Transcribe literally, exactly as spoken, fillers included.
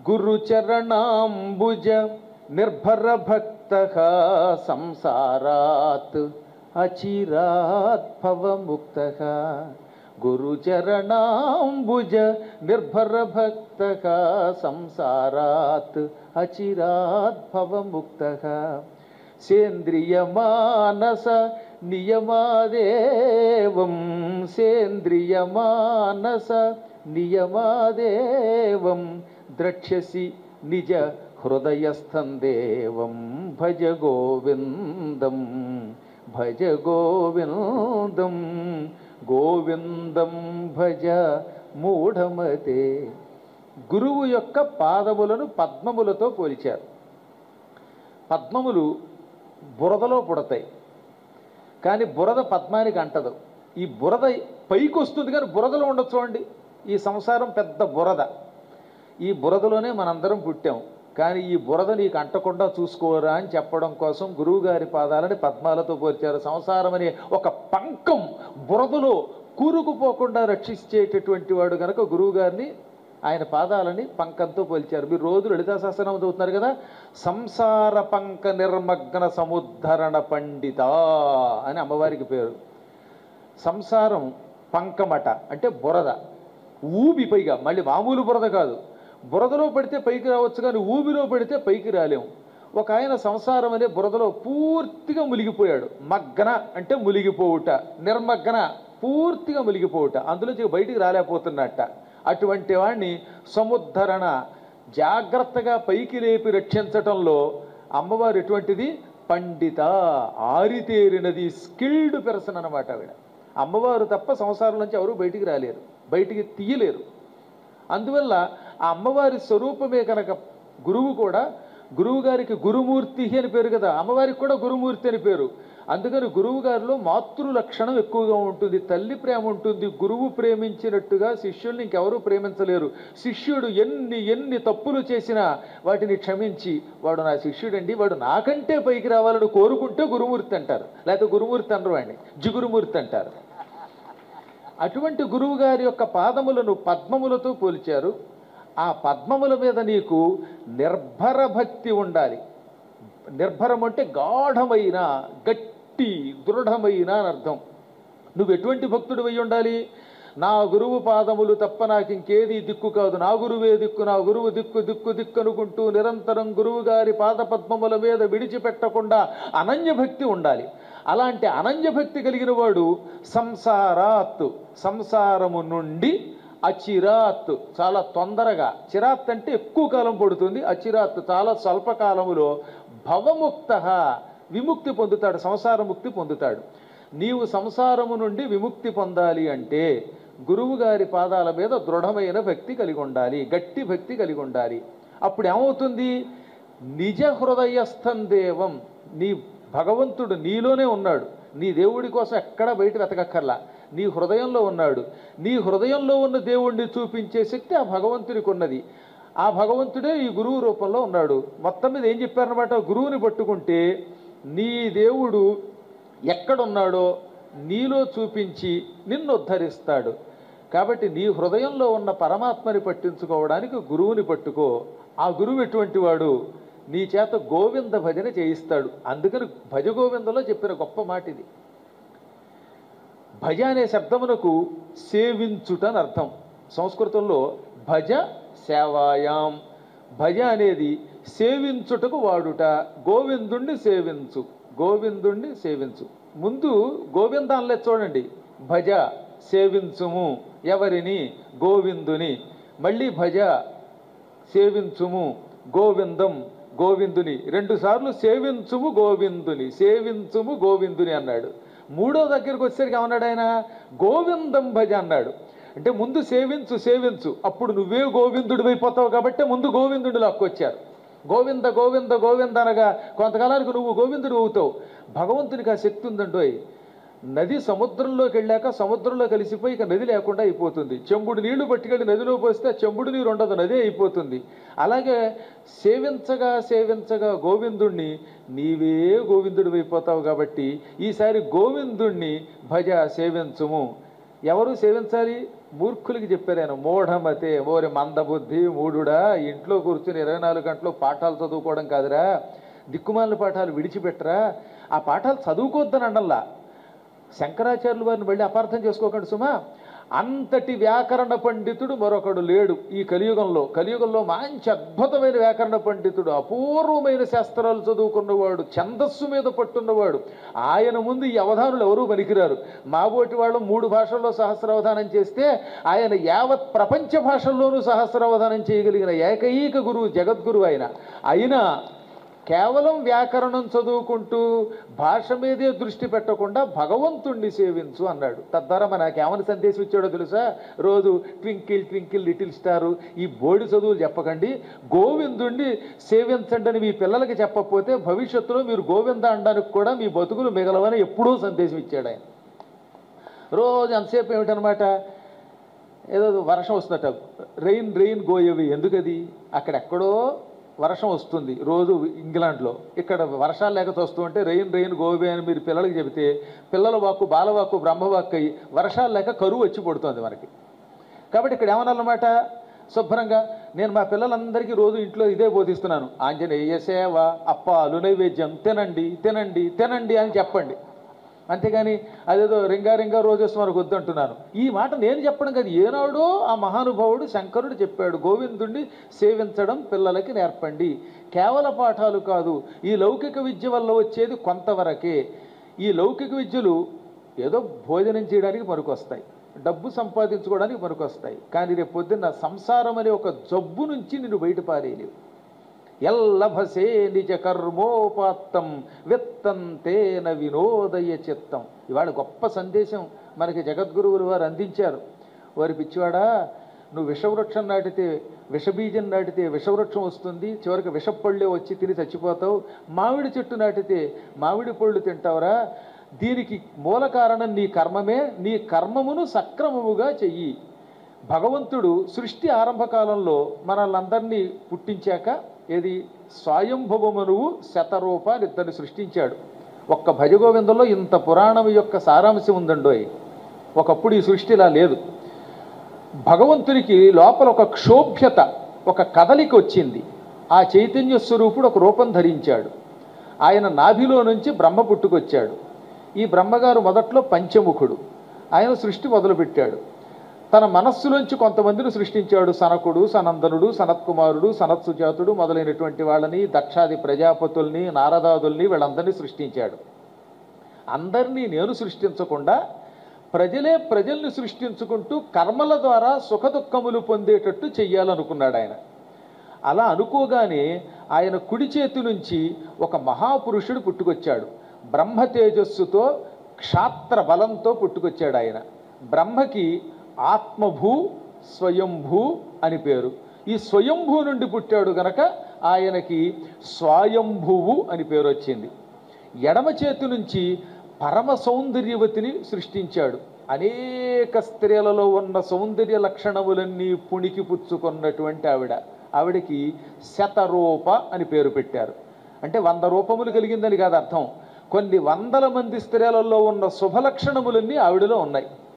గురుచరణాంబుజ నిర్భర భక్త సంసారాత్ అచిరాత్ భవముక్త. గురుచరణాంబుజ నిర్భర భక్త సంసారాత్ అచిరాత్ భవముక్త. సేంద్రియమానస నియమాదేవం సేంద్రియమానస నియమాదేవం ద్రక్ష్యసి నిజ హృదయస్థం దేవం. భజ గోవిందం భజ గోవిందం గోవిందం భజ మూఢమతే. గురువు యొక్క పాదములను పద్మములతో పోల్చారు. పద్మములు బురదలో పుడతాయి, కానీ బురద పద్మానికి అంటదు. ఈ బురద పైకి వస్తుంది కానీ బురదలో ఉండదు. చూడండి, ఈ సంసారం పెద్ద బురద. ఈ బురదలోనే మనందరం పుట్టాం, కానీ ఈ బురద నీకు అంటకుండా చూసుకోరా అని చెప్పడం కోసం గురువుగారి పాదాలని పద్మాలతో పోల్చారు. సంసారం అనే ఒక పంకం బురదలో కూరుకుపోకుండా రక్షించేటటువంటి వాడు కనుక గురువుగారిని ఆయన పాదాలని పంకంతో పోల్చారు. మీరు రోజు లలితా సహస్రనామం చదువుతున్నారు కదా. సంసార పంక నిర్మగ్న సముద్ధరణ పండిత అని అమ్మవారికి పేరు. సంసారం పంకమట అంటే బురద, ఊబి, పైగా మళ్ళీ మామూలు బురద కాదు. బురదలో పడితే పైకి రావచ్చు, కానీ ఊబిలో పడితే పైకి రాలేము. ఒక ఆయన సంసారం అనే బురదలో పూర్తిగా మునిగిపోయాడు. మగ్న అంటే మునిగిపోవుట, నిర్మగ్న పూర్తిగా మునిగిపోవుట, అందులో బయటికి రాలేకపోతున్నట్ట. అటువంటి వాడిని సముద్ధరణ జాగ్రత్తగా పైకి లేపి రక్షించటంలో అమ్మవారు ఎటువంటిది? పండిత, ఆరితేరినది, స్కిల్డ్ పర్సన్ అన్నమాట ఆవిడ. అమ్మవారు తప్ప సంసారం నుంచి ఎవరు బయటికి రాలేరు, బయటికి తీయలేరు. అందువల్ల ఆ అమ్మవారి స్వరూపమే కనుక గురువు కూడా, గురువు గారికి గురుమూర్తి అని పేరు కదా, అమ్మవారికి కూడా గురుమూర్తి అని పేరు. అందుకని గురువు గారిలో మాతృ లక్షణం ఎక్కువగా ఉంటుంది, తల్లి ప్రేమ ఉంటుంది. గురువు ప్రేమించినట్టుగా శిష్యుల్ని ఇంకెవరూ ప్రేమించలేరు. శిష్యుడు ఎన్ని ఎన్ని తప్పులు చేసినా వాటిని క్షమించి, వాడు నా శిష్యుడండి, వాడు నాకంటే పైకి రావాలని కోరుకుంటే గురుమూర్తి అంటారు. లేకపోతే గురుమూర్తి అనరు, వాడిని జిగురుమూర్తి అంటారు. అటువంటి గురువు గారి యొక్క పాదములను పద్మములతో పోల్చారు. ఆ పద్మముల మీద నీకు నిర్భర భక్తి ఉండాలి. నిర్భరం అంటే గాఢమైన, గట్టి, దృఢమైన అని అర్థం. నువ్వు ఎటువంటి భక్తుడు అయి ఉండాలి? నా గురువు పాదములు తప్ప నాకు ఇంకేది దిక్కు కాదు, నా గురువే దిక్కు, నా గురువు దిక్కు దిక్కు దిక్కు అనుకుంటూ నిరంతరం గురువు గారి పాద పద్మముల మీద విడిచిపెట్టకుండా అనన్యభక్తి ఉండాలి. అలాంటి అనన్యభక్తి కలిగిన వాడు సంసారాత్, సంసారము నుండి, అచిరాత్ చాలా తొందరగా, చిరాత్ అంటే ఎక్కువ కాలం పడుతుంది, అచిరాత్ చాలా స్వల్పకాలములో భవముక్త విముక్తి పొందుతాడు, సంసార ముక్తి పొందుతాడు. నీవు సంసారము నుండి విముక్తి పొందాలి అంటే గురువు గారి పాదాల మీద దృఢమైన భక్తి కలిగి ఉండాలి, గట్టి భక్తి కలిగి ఉండాలి. అప్పుడు ఏమవుతుంది? నిజ హృదయస్థం దేవం, నీ భగవంతుడు నీలోనే ఉన్నాడు. నీ దేవుడి కోసం ఎక్కడా బయట వెతకక్కర్లా, నీ హృదయంలో ఉన్నాడు. నీ హృదయంలో ఉన్న దేవుణ్ణి చూపించే శక్తి ఆ భగవంతునికి ఉన్నది. ఆ భగవంతుడే ఈ గురువు రూపంలో ఉన్నాడు. మొత్తం మీద ఏం చెప్పారనమాట? గురువుని పట్టుకుంటే నీ దేవుడు ఎక్కడున్నాడో నీలో చూపించి నిన్ను ఉద్ధరిస్తాడు. కాబట్టి నీ హృదయంలో ఉన్న పరమాత్మని పట్టించుకోవడానికి గురువుని పట్టుకో. ఆ గురువు ఎటువంటి వాడు? నీ చేత గోవింద భజన చేయిస్తాడు. అందుకని భజ గోవిందలో చెప్పిన గొప్ప మాట ఇది. భజ అనే శబ్దమునకు సేవించుట అని అర్థం. సంస్కృతంలో భజ సేవాయాం, భజ అనేది సేవించుటకు వాడుట. గోవిందుణ్ణి సేవించు, గోవిందుణ్ణి సేవించు. ముందు గోవిందాన్లే చూడండి, భజ సేవించుము ఎవరిని? గోవిందుని. మళ్ళీ భజ సేవించుము గోవిందం, గోవిందుని. రెండు సార్లు సేవించుము గోవిందుని, సేవించుము గోవిందుని అన్నాడు. మూడో దగ్గరికి వచ్చేసరికి ఏమన్నాడు ఆయన? గోవిందం భజ అన్నాడు. అంటే ముందు సేవించు సేవించు, అప్పుడు నువ్వే గోవిందుడు అయిపోతావు. కాబట్టి ముందు గోవిందుడు లాక్కొచ్చారు. గోవింద గోవింద గోవింద అనగా కొంతకాలానికి నువ్వు గోవిందుడు అవుతావు. భగవంతునికి ఆ శక్తి ఉందండోయ్. నది సముద్రంలోకి వెళ్ళాక సముద్రంలో కలిసిపోయి ఇక నది లేకుండా అయిపోతుంది. చెంబుడు నీళ్లు పట్టుకెళ్ళి నదిలో పోస్తే చెంబుడు నీరు ఉండదు, నదే అయిపోతుంది. అలాగే సేవించగా సేవించగా గోవిందుణ్ణి నీవే గోవిందుడు అయిపోతావు. కాబట్టి ఈసారి గోవిందుణ్ణి భజ సేవించుము. ఎవరు సేవించాలి? మూర్ఖులకి చెప్పారు ఆయన, మూఢమతే ఓరి మందబుద్ధి మూఢుడా, ఇంట్లో కూర్చుని ఇరవై నాలుగు గంటలు పాఠాలు చదువుకోవడం కాదురా, దిక్కుమాలిన పాఠాలు విడిచిపెట్టరా, ఆ పాఠాలు చదువుకోవద్దని అనల్లా. శంకరాచార్యులు వారిని మళ్ళీ అపార్థం చేసుకోకండి సుమా. అంతటి వ్యాకరణ పండితుడు మరొకడు లేడు ఈ కలియుగంలో. కలియుగంలో మంచి అద్భుతమైన వ్యాకరణ పండితుడు, అపూర్వమైన శాస్త్రాలు చదువుకున్నవాడు, ఛందస్సు మీద పట్టున్నవాడు. ఆయన ముందు ఈ అవధానులు ఎవరూ పనికిరారు. మాబోటి వాళ్ళు మూడు భాషల్లో సహస్రావధానం చేస్తే ఆయన యావత్ ప్రపంచ భాషల్లోనూ సహస్రావధానం చేయగలిగిన ఏకైక గురువు, జగద్గురువు ఆయన. అయినా కేవలం వ్యాకరణం చదువుకుంటూ భాష మీదే దృష్టి పెట్టకుండా భగవంతుణ్ణి సేవించు అన్నాడు. తద్వారా మనకి ఏమని సందేశం ఇచ్చాడో తెలుసా? రోజు ట్వింకిల్ ట్వింకిల్ లిటిల్ స్టారు ఈ బోడి చదువులు చెప్పకండి, గోవిందుణ్ణి సేవించండి అని మీ పిల్లలకి చెప్పకపోతే భవిష్యత్తులో మీరు గోవింద అనడానికి కూడా మీ బతుకులు మిగలవని ఎప్పుడూ సందేశం ఇచ్చాడు ఆయన. రోజు అంతసేపు ఏమిటనమాట, ఏదో వర్షం వస్తుందట, రెయిన్ రెయిన్ గోయవి. ఎందుకది? అక్కడెక్కడో వర్షం వస్తుంది రోజు ఇంగ్లాండ్లో, ఇక్కడ వర్షాలు లేక వస్తూ ఉంటే రెయిన్ రెయిన్ గోవే అని మీరు పిల్లలకి చెబితే పిల్లల వాక్కు బాలవాక్కు బ్రహ్మవాక్కు అయ్యి వర్షాలు లేక కరువు వచ్చి పడుతుంది మనకి. కాబట్టి ఇక్కడ ఏమనాలన్నమాట, శుభ్రంగా నేను మా పిల్లలందరికీ రోజు ఇంట్లో ఇదే బోధిస్తున్నాను, ఆంజనేయ సేవ అప్పాలు నైవేద్యం తినండి తినండి తినండి అని చెప్పండి. అంతేగాని అదేదో రింగా రింగా రోజేస్తూ మనకు వద్దంటున్నాను. ఈ మాట నేను చెప్పడం కాదు, ఏనాడో ఆ మహానుభావుడు శంకరుడు చెప్పాడు, గోవిందుణ్ణి సేవించడం పిల్లలకి నేర్పండి. కేవల పాఠాలు కాదు, ఈ లౌకిక విద్య వల్ల వచ్చేది కొంతవరకే. ఈ లౌకిక విద్యలు ఏదో భోజనం చేయడానికి పనికొస్తాయి, డబ్బు సంపాదించుకోవడానికి పనికొస్తాయి, కానీ రేపు పొద్దున్న సంసారం అనే ఒక జబ్బు నుంచి నిన్ను బయటపారేయలేవు. ఎల్లభసే నిజ కర్మోపాత్తం విత్తంతేన వినోదయ చిత్తం. ఇవాళ గొప్ప సందేశం మనకి జగద్గురువులు వారు అందించారు. వారి పిచ్చివాడా, నువ్వు విషవృక్షం నాటితే విషబీజం నాటితే విషవృక్షం వస్తుంది, చివరికి విషపళ్ళే వచ్చి తిని చచ్చిపోతావు. మామిడి చెట్టు నాటితే మామిడి పళ్ళు తింటావురా. దీనికి మూల కారణం నీ కర్మమే, నీ కర్మమును సక్రమముగా చెయ్యి. భగవంతుడు సృష్టి ఆరంభకాలంలో మనల్నందరినీ పుట్టించాక ఏది స్వయంభవమనువు శతరూపాన్ని ఇద్దరిని సృష్టించాడు. ఒక్క భజగోవిందంలో ఇంత పురాణం యొక్క సారాంశం ఉందండోయ్. ఒకప్పుడు ఈ సృష్టి ఇలా లేదు. భగవంతునికి లోపల ఒక క్షోభ్యత, ఒక కదలిక వచ్చింది. ఆ చైతన్య స్వరూపుడు ఒక రూపం ధరించాడు. ఆయన నాభిలో నుంచి బ్రహ్మ పుట్టుకొచ్చాడు. ఈ బ్రహ్మగారు మొదట్లో పంచముఖుడు. ఆయన సృష్టి మొదలుపెట్టాడు. తన మనస్సులోంచి కొంతమందిని సృష్టించాడు. సనకుడు, సనందనుడు, సనత్కుమారుడు, సనత్సుజాతుడు మొదలైనటువంటి వాళ్ళని, దక్షాది ప్రజాపతుల్ని, నారదాదుల్ని, వీళ్ళందరినీ సృష్టించాడు. అందరినీ నేను సృష్టించకుండా ప్రజలే ప్రజల్ని సృష్టించుకుంటూ కర్మల ద్వారా సుఖదుఖములు పొందేటట్టు చెయ్యాలనుకున్నాడు ఆయన. అలా అనుకోగానే ఆయన కుడి చేతి నుంచి ఒక మహాపురుషుడు పుట్టుకొచ్చాడు. బ్రహ్మ తేజస్సుతో క్షాత్ర బలంతో పుట్టుకొచ్చాడు ఆయన. బ్రహ్మకి ఆత్మభూ స్వయంభూ అని పేరు. ఈ స్వయంభూ నుండి పుట్టాడు గనక ఆయనకి స్వయంభువు అని పేరు వచ్చింది. ఎడమ చేతి నుంచి పరమ సౌందర్యవతిని సృష్టించాడు. అనేక స్త్రీలలో ఉన్న సౌందర్య లక్షణములన్నీ పుణికి పుచ్చుకున్నటువంటి ఆవిడ. ఆవిడకి శతరూప అని పేరు పెట్టారు. అంటే వంద రూపములు కలిగిందని కాదు అర్థం. కొన్ని వందల మంది స్త్రీలలో ఉన్న శుభలక్షణములన్నీ ఆవిడలో ఉన్నాయి.